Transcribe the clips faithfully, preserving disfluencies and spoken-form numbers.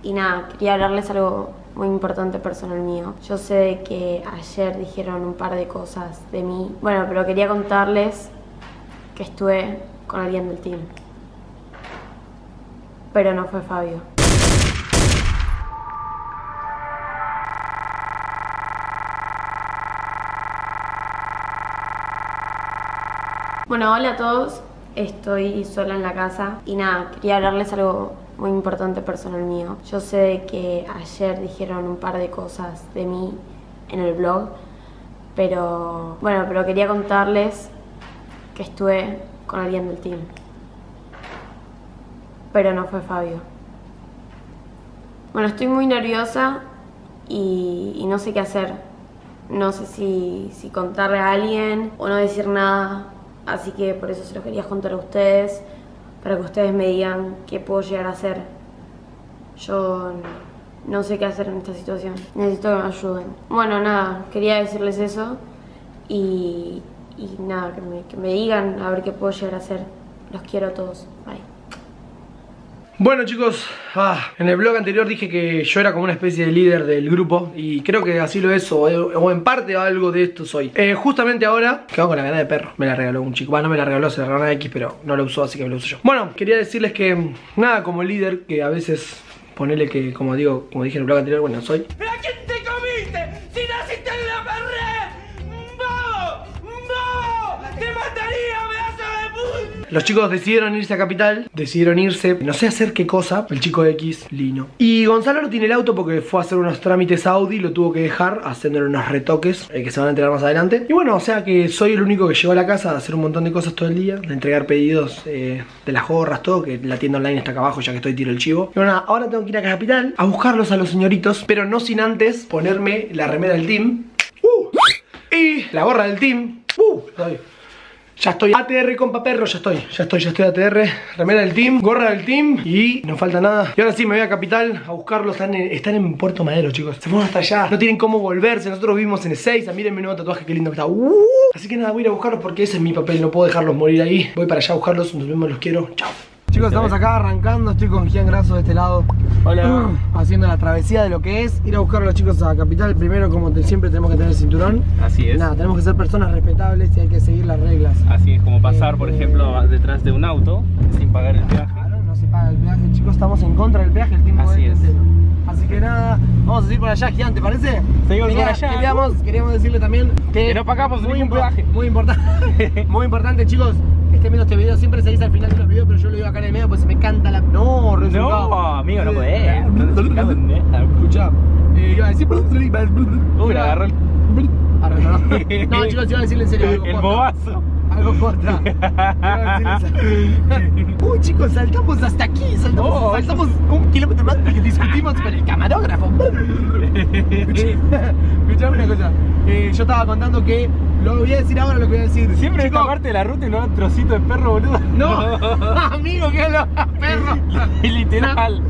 Y nada, quería hablarles algo muy importante personal mío. Yo sé que ayer dijeron un par de cosas de mí. Bueno, pero quería contarles que estuve con alguien del team. Pero no fue Fabio. Bueno, hola a todos. Estoy sola en la casa. Y nada, quería hablarles algo muy importante personal mío. Yo sé que ayer dijeron un par de cosas de mí en el blog, pero bueno, pero quería contarles que estuve con alguien del team. Pero no fue Fabio. Bueno, estoy muy nerviosa y, y no sé qué hacer. No sé si, si contarle a alguien o no decir nada, así que por eso se lo quería contar a ustedes, para que ustedes me digan qué puedo llegar a hacer. Yo no sé qué hacer en esta situación. Necesito que me ayuden. Bueno, nada, quería decirles eso y, y nada, que me, que me digan a ver qué puedo llegar a hacer. Los quiero a todos. Bye. Bueno chicos, ah, en el vlog anterior dije que yo era como una especie de líder del grupo y creo que así lo es, o, o en parte algo de esto soy. eh, Justamente ahora, quedo con la gana de perro. Me la regaló un chico, bueno, no me la regaló, se la regaló a X, pero no la usó, así que me la uso yo. Bueno, quería decirles que, nada, como líder, que a veces, ponele que, como digo, como dije en el vlog anterior, bueno, soy. ¿Pero a quién te comiste? ¡Si naciste en la pared! ¡Bobo! ¡Bobo! ¡Te mataría, pedazo de puta! Los chicos decidieron irse a Capital, decidieron irse, no sé hacer qué cosa, el chico X, Lino. Y Gonzalo no tiene el auto porque fue a hacer unos trámites Audi, lo tuvo que dejar, haciéndole unos retoques eh, que se van a entregar más adelante. Y bueno, o sea que soy el único que llegó a la casa a hacer un montón de cosas todo el día, de entregar pedidos eh, de las gorras, todo, que la tienda online está acá abajo ya que estoy tiro el chivo. Y bueno, ahora tengo que ir a Capital a buscarlos a los señoritos, pero no sin antes ponerme la remera del team. Uh, y la gorra del team. Uh, ahí. Ya estoy A T R, compa perro, ya estoy, ya estoy, ya estoy A T R, remera del team, gorra del team y no falta nada. Y ahora sí me voy a Capital a buscarlos, están en, están en Puerto Madero, chicos. Se fueron hasta allá, no tienen cómo volverse, nosotros vivimos en Ezeiza, miren mi nuevo tatuaje, qué lindo que está. Uh, así que nada, voy a ir a buscarlos porque ese es mi papel, no puedo dejarlos morir ahí. Voy para allá a buscarlos, nos vemos, los quiero, chao. Chicos, estamos acá arrancando, estoy con Gian Grasso de este lado. Hola. uh, Haciendo la travesía de lo que es ir a buscar a los chicos a Capital. Primero, como te, siempre tenemos que tener el cinturón. Así es. Nada, tenemos que ser personas respetables y hay que seguir las reglas. Así es, como pasar, Eh, por ejemplo, detrás de un auto sin pagar el peaje. Claro, no se paga el peaje, chicos, estamos en contra del peaje, el tiempo Así es. Así que nada, vamos a seguir por allá, Gian, ¿te parece? Seguimos Quería- por allá. Queríamos, queríamos decirle también que, Que no pagamos muy ningún impo- peaje. Muy importante, muy importante, chicos, que estén viendo este video, siempre se dice al final de los videos, pero yo lo digo acá en el medio, pues se me canta la... No, resultado. No, amigo, no podés. Escuchá, eh, iba a decir... Uy, la agarró el, Arre, no, no, chicos, iba a decirle en serio algo el posta. bobazo. Algo contra. Uy, chicos, saltamos hasta aquí, saltamos, Oh, saltamos un kilómetro más porque discutimos con el camarógrafo. Escuchame una cosa, eh, yo estaba contando que lo voy a decir ahora lo que voy a decir. Siempre Chicos, esta parte de la ruta y no un trocito de perro, boludo. No, amigo, que lo perro. Literal.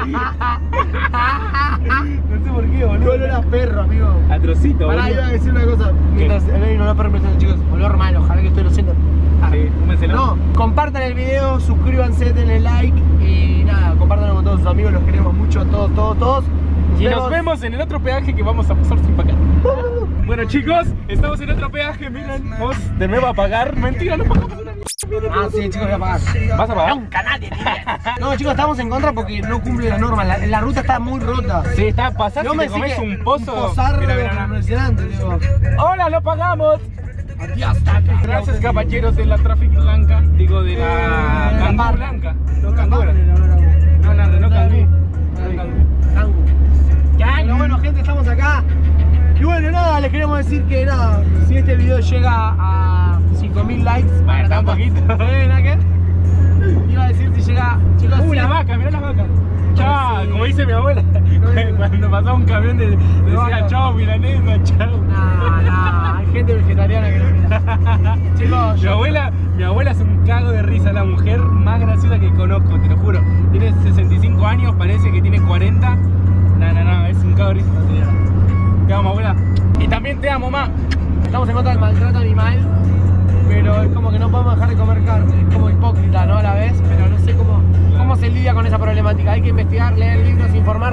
No sé por qué, No boludo. olor a perro, amigo. A trocito, Pará, boludo. iba a decir una cosa. Mientras el baby no lo perro presente, chicos. Olor malo, ojalá que estoy lo siento. Ah. Sí, fúmenselo. No, compartan el video, suscríbanse, denle like y nada, compártanlo con todos sus amigos, los queremos mucho, todos, todos, todos. Y nos vemos en el otro peaje que vamos a pasar sin pagar. Bueno chicos, estamos en otro peaje, miren, vos de nuevo a pagar. Mentira, no pagamos una mierda. Ah, sí, chicos, voy a pagar. ¿Vas a pagar? Nunca nadie diría. No, chicos, estamos en contra porque no cumple las normas. La, la ruta está muy rota. Sí, está pasando y te decís comes que un pozo. Un pozardo Mira, mira, mira. impresionante, digo. ¡Hola, lo pagamos! Adiós, taca. Gracias caballeros de la Traffic Blanca. Digo, de la Eh, Cangú la Blanca. No Cangú era. No, no, no. No, no, no Cangú. Tango. Pero bueno, gente, estamos acá. Y bueno, nada, les queremos decir que nada, si este video llega a cinco mil likes, Bueno, está un poquito. ¿Eh, nada que? Iba a decir si llega, chicos, Uh, si- la vaca, mirá las vacas. Chao, Sí. como dice mi abuela. Cuando pasaba un camión de, decía vaca. chao, milanesa, chao. No, no, hay gente vegetariana que no mira. Chicos, Mi yo- abuela, mi abuela es un cago de risa, la mujer más graciosa que conozco, te lo juro. Tiene sesenta y cinco años, parece que tiene cuarenta. No, no, no, es un cago de risa la señora. Te amo, abuela. Y también te amo, mamá. estamos en contra del maltrato animal, pero es como que no podemos dejar de comer carne, es como hipócrita, ¿no? A la vez, pero no sé cómo, cómo se lidia con esa problemática. Hay que investigar, leer libros, informarse.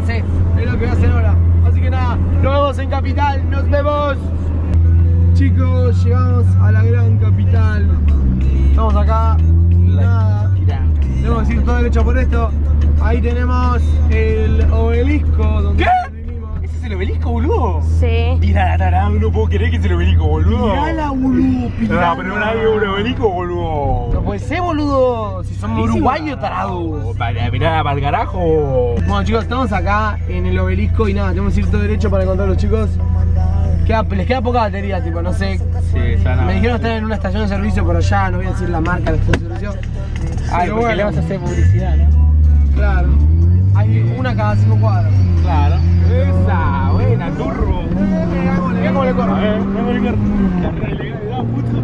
estamos en Capital, nos vemos. Chicos, llegamos a la gran capital. Estamos acá y nada, tenemos que ir todo derecho por esto. Ahí tenemos el obelisco donde ¿Qué? vivimos. ¿Ese es el obelisco, boludo? Sí. Mira la tarada, no puedo creer que es el obelisco, boludo. Mirala, boludo, pirala. No, pero no hay un obelisco, boludo. No puede ser, boludo, si somos uruguayos, tarados. Para mirar para el carajo. Bueno, chicos, estamos acá en el obelisco y nada, tenemos que ir todo derecho para encontrar a los chicos. Queda, les queda poca batería, tipo, no sé. Sí, ya no. Me dijeron estar en una estación de servicio, pero ya no voy a decir la marca de la estación de servicio. Ay, Pero porque bueno, le vas a hacer publicidad, ¿no? claro. Hay una cada cinco cuadras. Claro. Esa, buena, turro. Mirá cómo le- mirá cómo le corro. A ver, mirá cómo le corro. Carrera ilegal,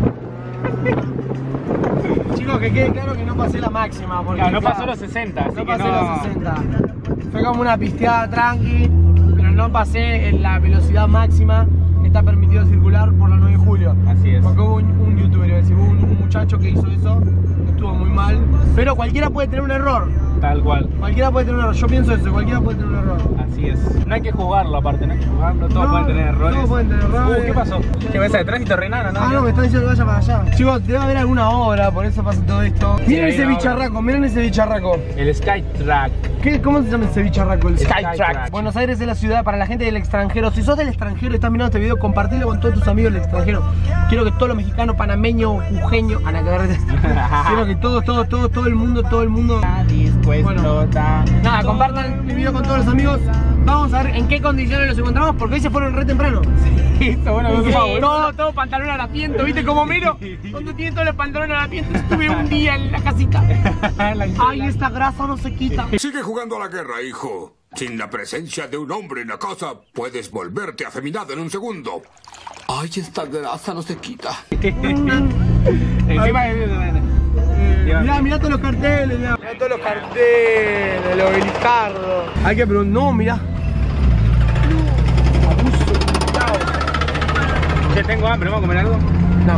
puto. Chicos, que quede claro que no pasé la máxima. Porque, Claro, no claro, pasó los sesenta, así No que pasé no. los sesenta. Fue como una pisteada tranqui, pero no pasé en la velocidad máxima que está permitido circular por la nueve de julio. Así es. Porque hubo un, un youtuber, iba a decir, hubo un, un muchacho que hizo eso, que estuvo muy mal. Pero cualquiera puede tener un error. Tal cual. Cualquiera puede tener un error. Yo pienso eso, cualquiera puede tener un error. Así es. No hay que jugarlo aparte, no hay que jugarlo. Todos No, pueden tener errores. todos pueden tener errores. Uh, ¿qué pasó? ¿Qué ves de tránsito renano, no? Ah, no, me están diciendo que vaya para allá. Chicos, debe haber alguna obra, por eso pasa todo esto. Miren hay ese una bicharraco, miren ese bicharraco. El Skytrack. ¿Qué, ¿Cómo se llama ese bicharraco? El Skytrack. Buenos Aires es la ciudad para la gente del extranjero. Si sos del extranjero y estás mirando este video, compartilo con todos tus amigos del extranjero. Quiero que todos los mexicanos, panameños, jujeños, a la que quiero que todos, todos, todos, todo el mundo, todo el mundo. Bueno, nada, compartan el video con todos los amigos. Vamos a ver en qué condiciones los encontramos, porque hoy se fueron re temprano. Esto, bueno, Sí, por favor. todo, todo pantalón harapiento, ¿viste? Como Miro, donde tiene todos los pantalones harapientos. Estuve un día en la casita. Ay, esta grasa no se quita. Sigue jugando a la guerra, hijo. Sin la presencia de un hombre en la casa, puedes volverte afeminado en un segundo. Ay, esta grasa no se quita. Encima de... Mirá, mirá todos los carteles, mirá. Mirá todos los carteles, el obeliscardo. Hay que preguntar, no, mirá. No, abuso, cuidado. Che, tengo hambre, ¿vamos a comer algo? No.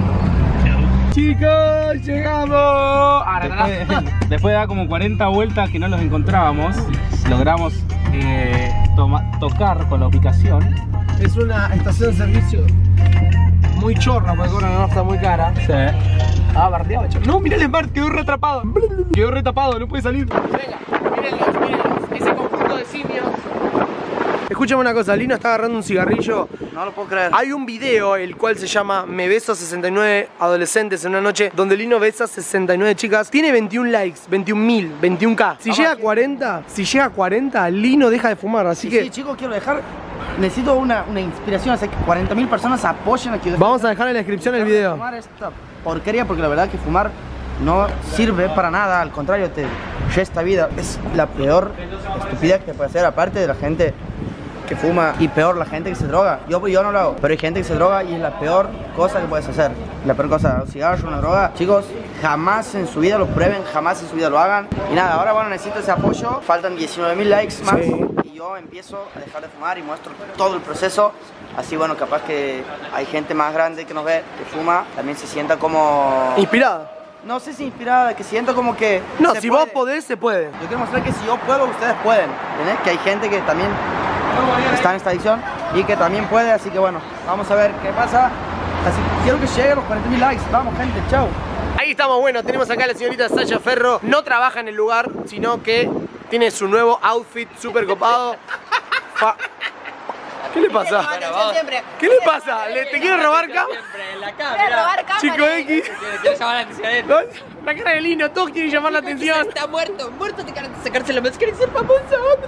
Chicos, llegamos. Ahora, Después, después de dar como cuarenta vueltas que no los encontrábamos, logramos eh, toma- tocar con la ubicación. es una estación de servicio muy chorra porque cobran una nafta muy cara. Sí. Ah, bardeado, chaval. No, mirá el Smart, quedó retrapado. Quedó retapado, no puede salir. Venga, mírenlos, mírenlos. Ese conjunto de simios. Escúchame una cosa, Lino está agarrando un cigarrillo. No lo puedo creer. Hay un video el cual se llama Me beso a sesenta y nueve adolescentes en una noche, donde Lino besa a sesenta y nueve chicas. Tiene veintiún likes, veintiún mil, veintiún K. Si llega a cuarenta, si llega a cuarenta, Lino deja de fumar, así Sí, que sí, chicos, quiero dejar. Necesito una, una inspiración, hacer que cuarenta mil personas apoyen a que yo vamos a dejar en la descripción el video. fumar esta porquería, porque la verdad que fumar no sirve para nada, al contrario, te esta vida es la peor estupidez que te puede hacer, aparte de la gente que fuma y peor la gente que se droga. Yo, yo no lo hago, pero hay gente que se droga y es la peor cosa que puedes hacer. La peor cosa, un cigarro, una droga. Chicos, jamás en su vida lo prueben, jamás en su vida lo hagan. Y nada, ahora bueno, necesito ese apoyo. Faltan diecinueve mil likes más. Sí. Y yo empiezo a dejar de fumar y muestro todo el proceso. Así bueno, capaz que hay gente más grande que nos ve, que fuma, también se sienta como... Inspirada. No sé si inspirada, que siento como que... No, se si puede. vos podés, se puede. Yo quiero mostrar que si yo puedo, ustedes pueden. ¿Entendés? Que hay gente que también está en esta adicción y que también puede, así que bueno, vamos a ver qué pasa. Así que quiero que lleguen los cuarenta mil likes. Vamos, gente, chao. Ahí estamos, bueno, tenemos acá a la señorita Sasha Ferro. No trabaja en el lugar, sino que tiene su nuevo outfit súper copado. Fa- ¿Qué le pasa? ¿Qué le pasa? ¿Le, ¿Te quiere robar cámara? Chico X. Quiero llamar la atención a él. ¿No? La cara de Lino, todos quieren llamar la atención. Está muerto, muerto, te querés sacarse la máscara y ser famoso.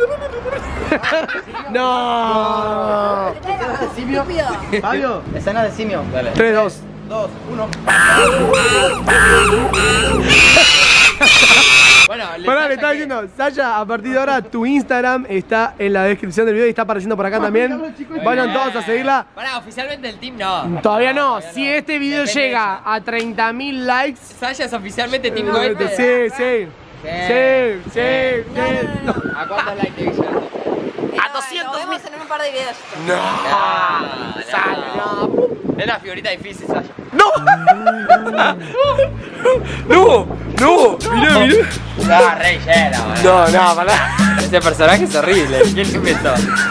No. Escena de simio. Fabio, escena de simio. Dale. tres, dos. Dos, uno. Bueno, Pará, le estaba diciendo, Sasha, a partir de ahora tu Instagram está en la descripción del video y está apareciendo por acá también. Vayan todos a seguirla. Pará, oficialmente el team no. Todavía no, si este video Depende llega a treinta mil likes. Sasha es oficialmente team Goethe. Sí, sí. Sí, sí, sí. ¿A cuántos likes te llegaste? A doscientos mil. en un par de videos. No. No, no. Es una figurita difícil, Sasha. ¡No! ¡No! ¡No! Mirá, mirá. No, re lleno, boludo. No, no, pará. Ese personaje es horrible. ¿Quién lo inventó?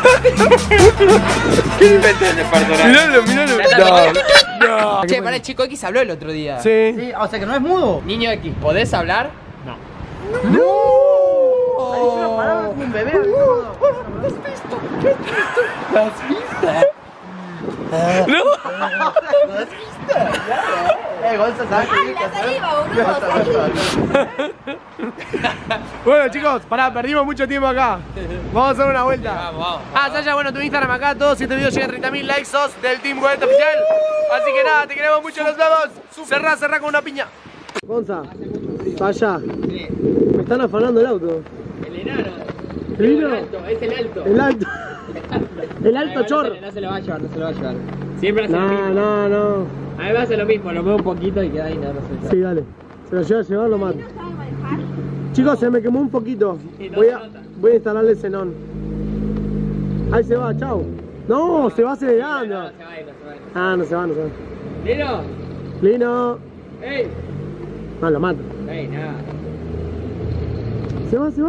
¿Quién inventó ese personaje? Miralo, miralo. No, no. Che, pará, el chico X habló el otro día. Sí. Sí, o sea que no es mudo. Niño X, ¿podés hablar? ¡No! Ahí se lo pararon como un bebé. ¡No! Eh, Gonza, ¿sabes qué? Bueno, chicos, pará, perdimos mucho tiempo acá. Vamos a hacer una vuelta. Vamos, vamos. Ah, Saya, bueno, tu Instagram acá, todos. Si este video llega a treinta mil likes, sos del Team Goeta Oficial. Así que nada, te queremos mucho, nos vemos. Cerrá, cerrá con una piña. Gonza, Saya, me están afanando el auto. El enano. ¿El vino? Es el alto. El alto. El alto chorro. No se lo va a llevar, no se lo va a llevar. Siempre hace lo No, mismo. no, no. A mí me hace lo mismo, lo muevo un poquito y queda ahí, no, no sé. Sí, dale. Se lo lleva a llevar, lo mato. Chicos, se me quemó un poquito. Voy a, voy a instalarle el xenón. Ahí se va, chao. No, se va acelerando. No, se va a ir, no se va a ir. Ah, no se va, no se va. Lino, Lino. ey, No, lo mato. ey, nada. ¿Se va, se va?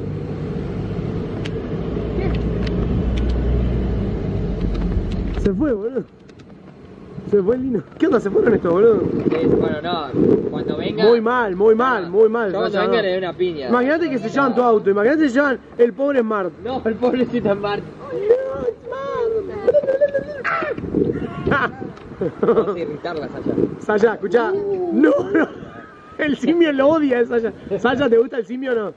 Se fue, boludo. Se fue el Lino. ¿Qué onda? ¿Se fueron estos, boludo? Sí, bueno, no, cuando venga. Muy mal, muy mal, muy mal. Yo cuando Saya, venga no. le doy una piña. Imagínate que se llevan tu auto, imagínate que se llevan el pobre Smart. No, el pobrecito Smart. Vamos a irritarla, Saya. Saya, escuchá. No, no. El simio lo odia, Saya. Saya, ¿te gusta el simio o no?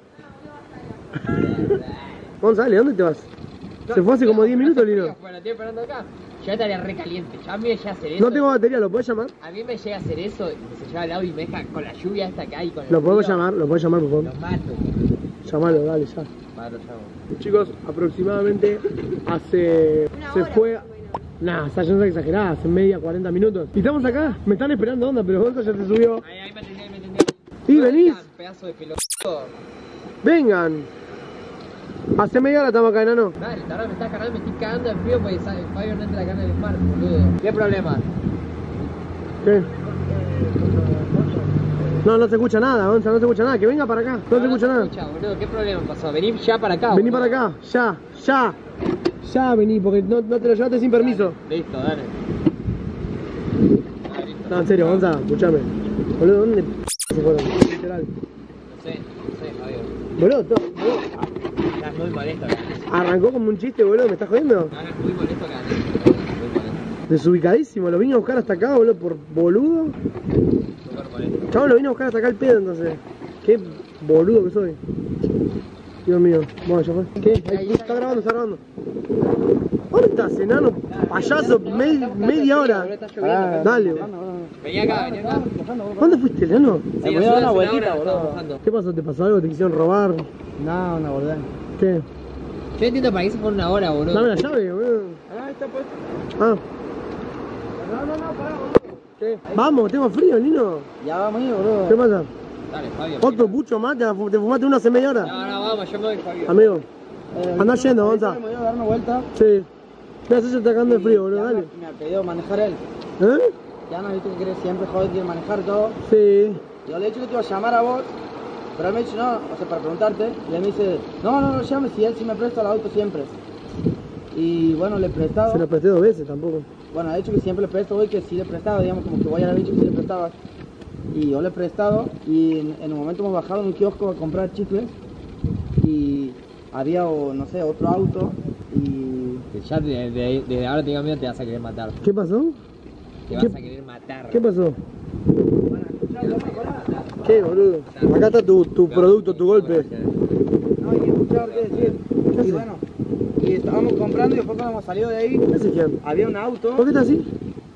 Gonzalo, ¿dónde te vas? Se fue hace como diez minutos, Lino. Bueno, estoy esperando acá. Ya estaría re caliente. Ya a mí me llega a hacer eso. No tengo batería, ¿lo podés llamar? A mí me llega a hacer eso y se lleva el audio y me deja con la lluvia esta que hay. Con el Lo podemos frío. llamar, lo podés llamar, por favor. Los mato. Llamalo, dale, ya. Va, lo llamo. Chicos, aproximadamente hace... se fue... Nah, Saya, no es exagerada, hace media, cuarenta minutos. Y estamos acá, me están esperando, onda, pero Gonza ya se subió. Ahí, ahí me entendí, ahí me entendí. Sí, venís. Pedazo de pelotudo. Vengan. Hace media hora estamos acá, enano. Dale, tarado, me estás cargando, me estoy cagando de frío porque sabe, Fabio no entra la carne del Smart, boludo. ¿Qué problema? ¿Qué? No, no se escucha nada, Gonza, no se escucha nada. Que venga para acá, no se escucha nada. Escucha, boludo, ¿qué problema pasó? Vení ya para acá. Vení boludo. para acá, ya, ya. Ya vení, porque no, no te lo llevaste sin permiso. Listo, dale. Ah, listo. No, en serio, Gonza, escuchame. Boludo, ¿dónde p se fueron? Literal. No sé, no sé, Fabio. Boludo, to- boludo, Estás muy molesto acá. arrancó como un chiste, boludo, ¿me estás jodiendo? No, estás muy molesto acá. Muy molesto. Desubicadísimo, lo vine a buscar hasta acá, boludo, por boludo. Súper molesto. Chabón, lo vine a buscar hasta acá el pedo, entonces. Qué boludo que soy. Dios mío, bueno, ya fue. ¿Qué? Ahí, está grabando, está grabando. ¿Dónde estás, enano? Payaso, me- media hora. Está lloviendo. Dale. Vení acá, vení acá. ¿Dónde fuiste, enano? Sí, voy a dar una hace vueltita, hora que boludo. estamos bajando. ¿Qué pasó? ¿Te pasó algo? ¿Te quisieron robar? No, una boludez. ¿Qué? Yo no entiendo para qué se pone una hora, boludo. Dame la llave, boludo. Ah, está puesto. Ah, No, no, no, pará, boludo. ¿qué? Vamos, tengo frío, Lino. Ya vamos ahí, boludo. ¿Qué pasa? Dale, Fabio. Otro pucho más, te, te fumaste uno hace media hora. No, no, vamos, yo me voy, Fabio. Amigo, Eh, andá yendo, Gonza. Me voy a dar una vuelta. Sí. Me haces el tacando de frío, boludo, Ya dale. Me, me ha pedido manejar él. ¿Eh? Ya no viste que quiere siempre joder, quiere manejar todo. Sí. Yo le he dicho que te iba a llamar a vos, pero él me ha dicho no, o sea, para preguntarte. Y él me dice, no, no, no llames, si él sí me presta el auto siempre. Y bueno, le he prestado. Se lo presté dos veces tampoco. Bueno, ha dicho que siempre le presto hoy, que sí le prestaba, digamos, como que voy a haber dicho que sí le prestaba. Y yo le he prestado y en, en un momento hemos bajado en un kiosco a comprar chicles y había, o, no sé, otro auto y... Ya de, de, desde ahora te digo miedo, te vas a querer matar. ¿Qué pasó? Te ¿Qué? vas a querer matar. ¿Qué pasó? ¿Qué, boludo? Acá está tu, tu producto, tu golpe. No, hay que escuchar qué decir. Y bueno, y estábamos comprando y después cuando hemos salido de ahí, ¿Qué haces, Gian? había un auto. ¿Por qué estás así?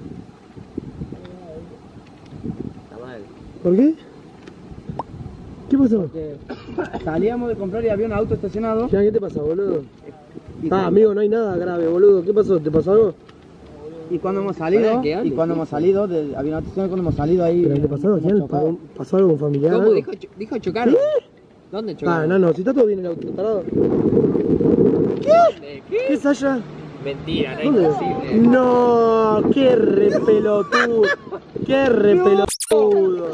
Está mal. ¿Por qué? ¿Qué pasó? que salíamos de comprar y había un auto estacionado. Gian, ¿qué te pasa, boludo? Y, Ah, amigo, no hay nada grave, boludo. ¿Qué pasó? ¿Te pasó algo? y cuando hemos salido, Pará, que hable. y cuando hemos salido, de, había una estación cuando hemos salido ahí. ¿Pero qué te pasó, hemos Gian? chocado. ¿Pasó algo con familiar? ¿Cómo? algo? Dijo, cho- dijo chocar. ¿Dónde chocar? Ah, no, no, si está todo bien el auto, tarado. ¿Qué? ¿Qué? ¿Qué es allá? Mentira, no es imposible. No, qué repelotudo. Qué repelotudo.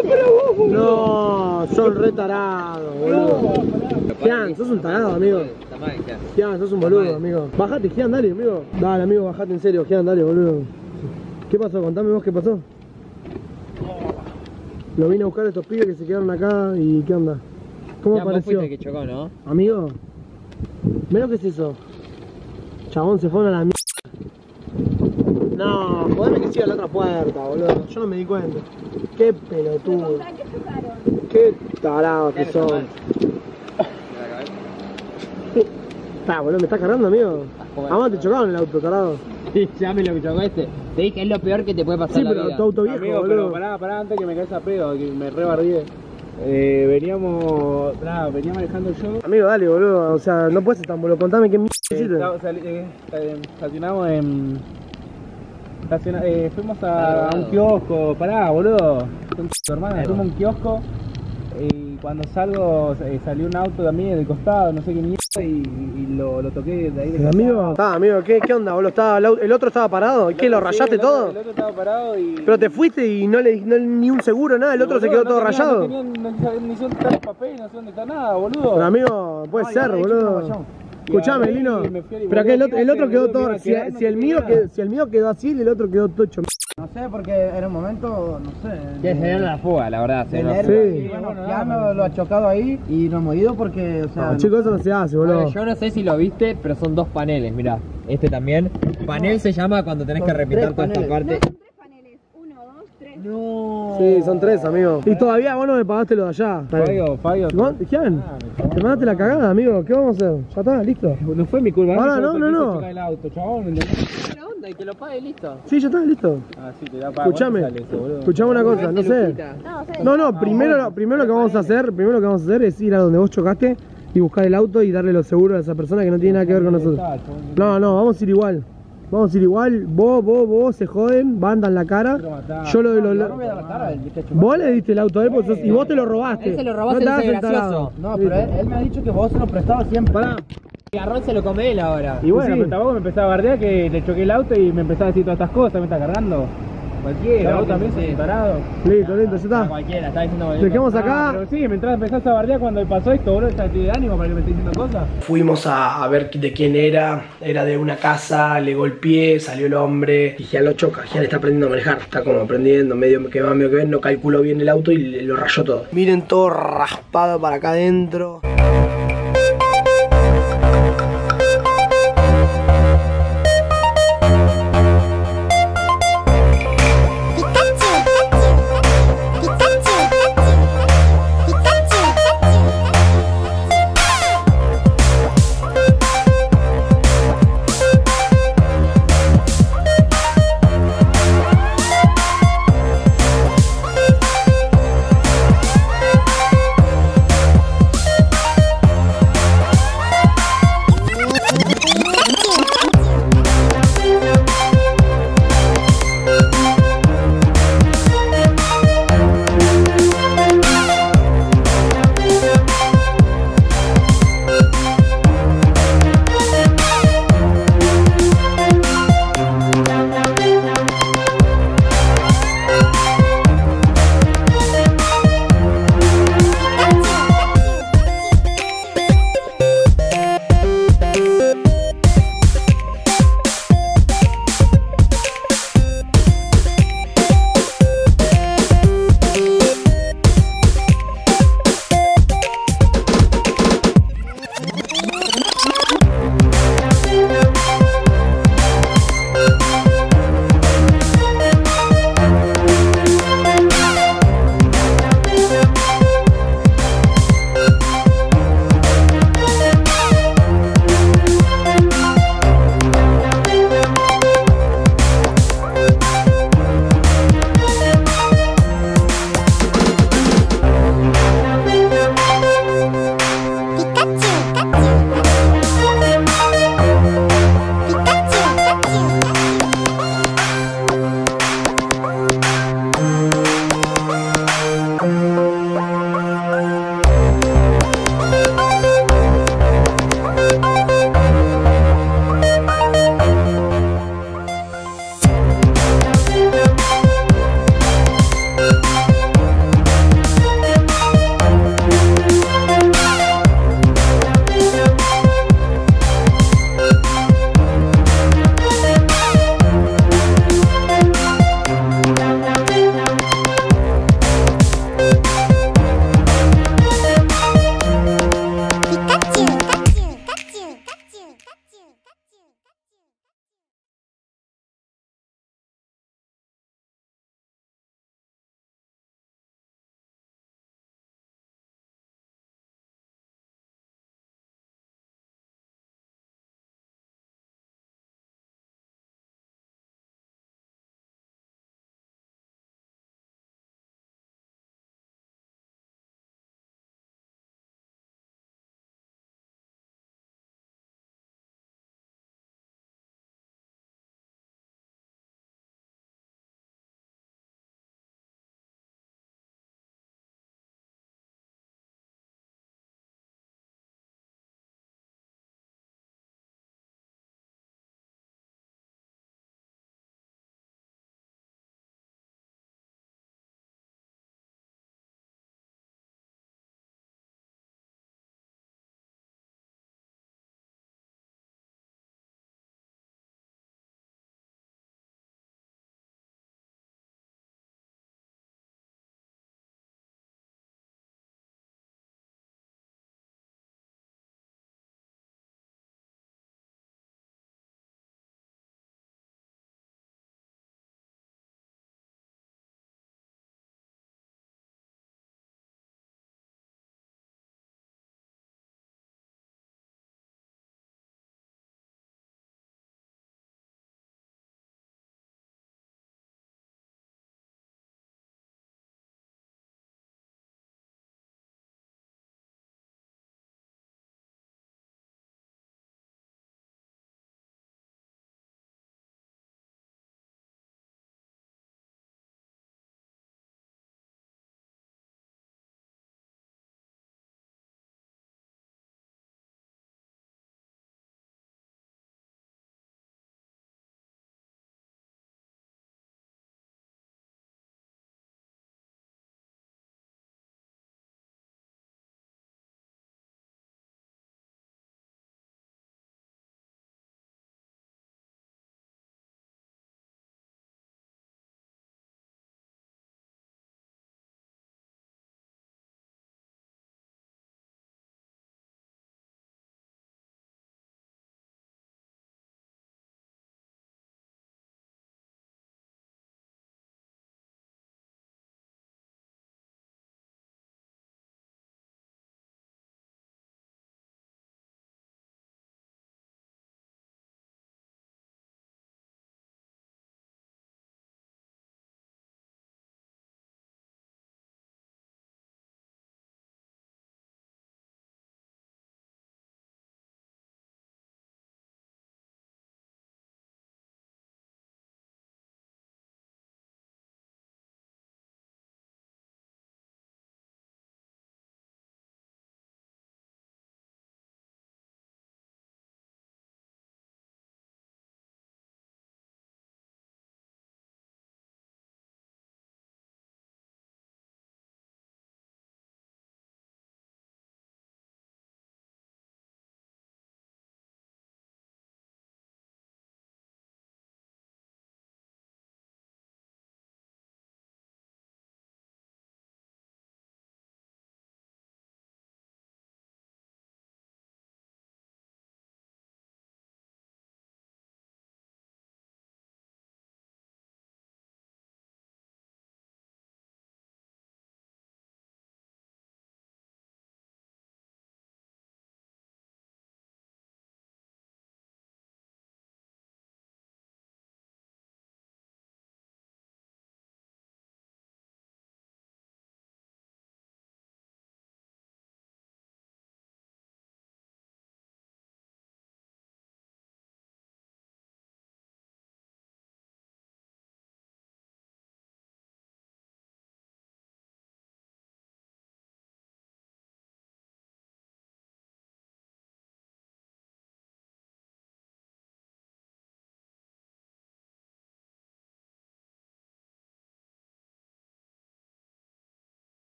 No, son re tarados, boludo. Gian, sos un tarado, amigo. Gian, sos un boludo, amigo. Bajate, Gian, dale, amigo. Dale, amigo, bajate en serio, Gian, dale, boludo. ¿Qué pasó? Contame vos qué pasó. Lo vine a buscar a estos pibes que se quedaron acá y ¿qué onda? ¿Cómo apareció? Vos fuiste que chocó, ¿no? Amigo, mirá lo que es eso. Chabón, se fueron a la mierda. No, jodeme que siga la otra puerta, boludo. Yo no me di cuenta. Qué pelotudo. Qué tarados que son. Ah, boludo, me está cargando, amigo. Además te chocaron el auto, tarado. Sí, ya me lo chocó este. Te dije, es lo peor que te puede pasar Sí, en la pero vida. tu auto viejo, Amigo, boludo. pero pará, pará, antes que me caigas a pedo, que me rebardié. Eh, veníamos, pará, venía manejando yo. Amigo, dale, boludo. O sea, no puedes estar tan boludo. Contame qué mierda Eh, hiciste. estaba- sali- eh, eh, estacionamos en... estaciona- eh, fuimos a, a un kiosco, pará, boludo. Con tu hermana, fuimos a un kiosco y cuando salgo eh, salió un auto también del costado, no sé qué mierda, y, y lo, lo toqué de ahí de Pero, amigo, ah, amigo, ¿qué, ¿qué onda, boludo? ¿Estaba, el otro estaba parado? ¿Y qué, lo rayaste Sí, el otro- todo? El otro estaba parado y... Pero te fuiste y no le dijiste ni un seguro, nada, el otro se quedó no todo tenía- rayado. No tenía, no sabía ni sé dónde está el papel, no sé dónde está nada, boludo. Pero amigo, puede No, ser, igual, boludo. vayamos. Escuchame, Y Lino. me fui a Pero que el otro, el otro quedó boludo, me todo. iba Si, quedando, si el no mío tenía quedó, si el mío quedó así, el otro quedó tocho. No sé, porque era un momento, no sé. Que se dieron la fuga, la verdad. de Se nervios. Sí. Y bueno, ya me lo ha chocado ahí y no hemos ido porque, o sea. No, chicos, eso no se hace, Bueno, boludo. yo no sé si lo viste, pero son dos paneles, mirá. Este también. Panel se llama cuando tenés que Son repintar tres toda esta paneles. parte. Tres paneles, uno, dos, tres. No. Sí, son tres, amigo. Y todavía vos no me pagaste lo de allá. Fabio, Fabio. ¿Vos, Gian? Ah, Te mandaste la cagada, amigo. ¿Qué vamos a hacer? Ya está, listo. No fue mi culpa. Pará, yo no, te no, quise no. chocar el auto, chabón, ¿entendés? ¿Qué onda? Y que lo pague listo. Sí, ya está, listo. Ah, sí, te da para. Escuchame, ¿cuánto sale eso, boludo? escuchame una cosa, no sé. No, seis. No, no, primero, primero lo que vamos a hacer, primero lo que vamos a hacer es ir a donde vos chocaste y buscar el auto y darle los seguros a esa persona que no tiene nada que ver con nosotros. No, no, vamos a ir igual. Vamos a ir igual, vos, vos, vos se joden, bandan la cara. Yo lo, lo, No me lo- da la cara el que chocó. vos le diste el auto a él porque sos- y vos te lo robaste. Él se lo robaste, no te él hagas es el tarado. gracioso. No, pero él, él me ha dicho que vos se lo prestabas siempre. Pará. Y Arrón se lo come él ahora. Y bueno, Sí, pero tampoco me empezaba a bardear que le choqué el auto y me empezaba a decir todas estas cosas, me está cargando. Cualquiera, Claro vos que también sí. sos un tarado. listo, listo, ya A está. cualquiera, está diciendo Dejemos Ah, acá. pero sí, me entras, empezás a bardear cuando pasó esto, boludo, está de ánimo para que me estés diciendo cosas. Fuimos a, a ver de quién era, era de una casa, le golpeé, salió el hombre y Gian lo choca, Gian está aprendiendo a manejar, está como aprendiendo, medio que va, medio que ven, no calculó bien el auto y le- lo rayó todo. Miren todo raspado para acá adentro.